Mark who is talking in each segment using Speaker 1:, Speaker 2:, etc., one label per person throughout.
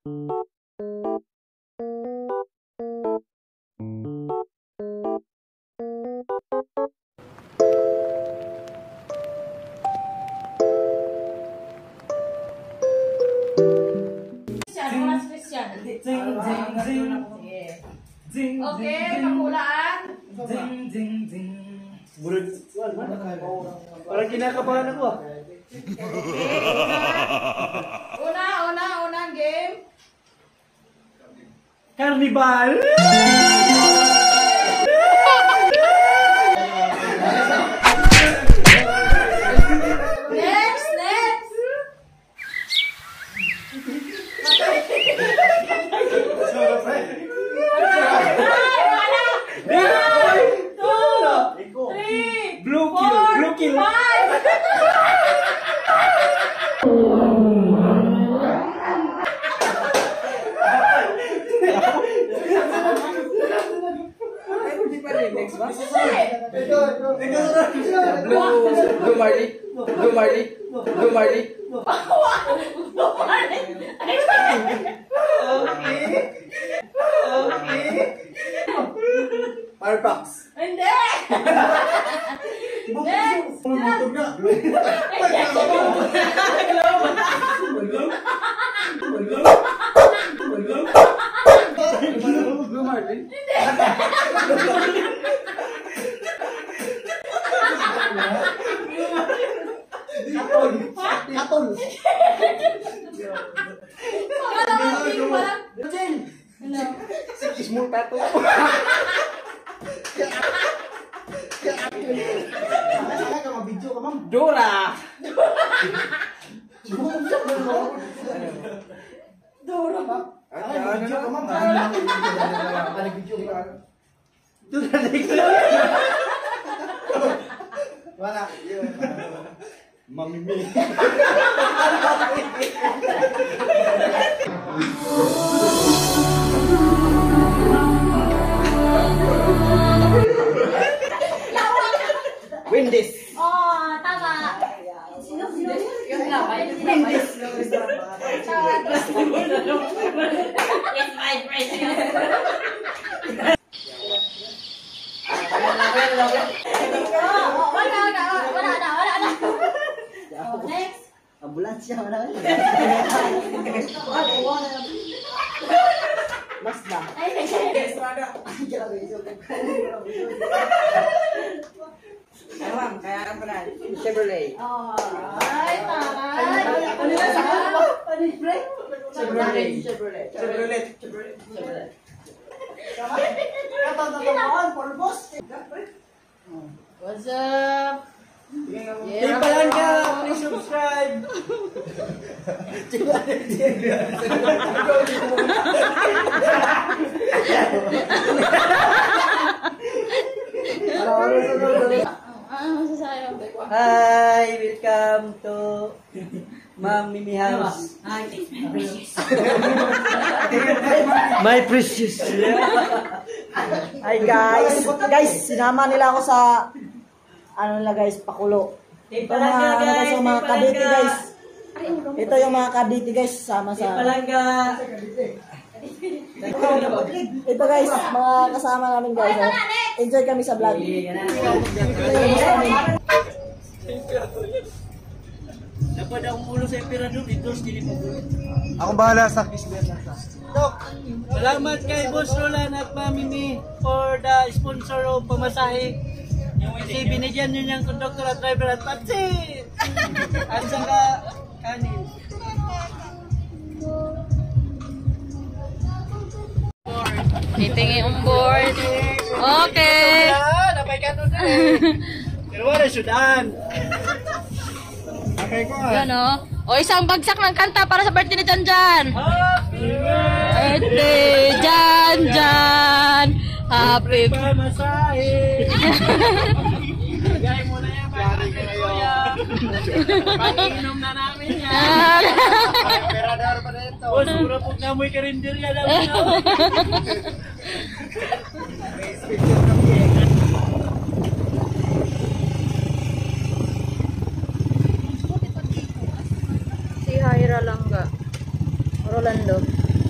Speaker 1: Oke, panghulaan.
Speaker 2: Parang kinakabahan ako ah.
Speaker 1: Una game.
Speaker 2: Carnival!
Speaker 1: Next.
Speaker 2: Blue kill. Blue Marley. Firefox.
Speaker 1: Hindi. Next.
Speaker 2: Blue Marlin. Kapon. Small tattoo. Dora. Wala. Mamimi. Wendy's.
Speaker 1: Oh, tama. Sino? Yung labay. Wendy's. It's my friend. Wala na. Next.
Speaker 3: Ambulansya, wala na. Mazda. Ewan, kaya apa na? Chevrolet.
Speaker 1: Oh, ay, taray.
Speaker 3: Chevrolet.
Speaker 1: What's up?
Speaker 2: Team Palangga, please subscribe.
Speaker 1: Ano masasabi?
Speaker 3: Hi, welcome to Ma'am Mimi House. My precious. Hi guys. Guys, sinama nila ako sa ano nila guys, pakulo. Ito mga kaditi guys. Ito yung mga kaditi guys, sama sa Palangga. Ito guys, mga kasama namin guys. Enjoy kami sa vlog.
Speaker 2: Dapat ang ulo sa emperador dito sini mo.
Speaker 4: Ako bahala sa kismet.
Speaker 2: Salamat kay Boss Roland at Mamimi for the sponsor of pamasahe. Kasi binigyan nyo niyang conductor at driver at patsi! At saka kanin.
Speaker 1: Meeting on board. Okay.
Speaker 2: Napay ka doon eh. Pero wala sudan. Okay ko ah.
Speaker 1: Yan o. O, isang bagsak ng kanta para sa birthday ni Janjan.
Speaker 2: Happy
Speaker 1: Birthday, Janjan. Happy
Speaker 2: pamasahe. Lagay mo na yan. Pagkari ka ngayon. Pag-inom na namin yan. Emperador pa na ito. O, sura po na mo'y karinderya daw na.
Speaker 1: Si Haira Langga. Rolando.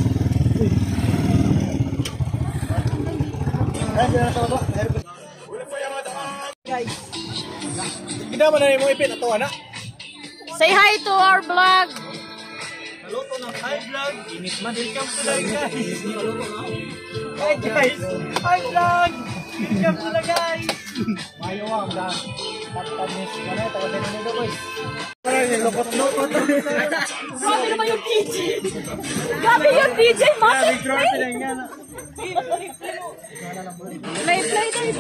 Speaker 3: Guys,
Speaker 4: Kita mo na yung ipin ato na.
Speaker 1: Say hi to our vlog.
Speaker 2: Naluto ng high vlog. Init man. Welcome to the guys. Hi guys. Hi vlog. Welcome to the guys.
Speaker 3: mayo ang da. Tatapos ko na tayo din nito, boys.
Speaker 2: Lokot-lokot.
Speaker 1: Grabe naman yung DJ. Grabe yung DJ. Massive
Speaker 2: Grabe lang yan.
Speaker 1: play tayo.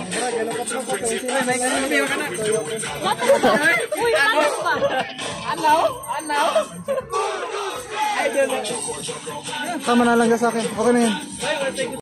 Speaker 1: Uy, ano ba? Ano?
Speaker 4: Tama na lang ka sa akin. Okay na yan.
Speaker 2: Bye, we're taking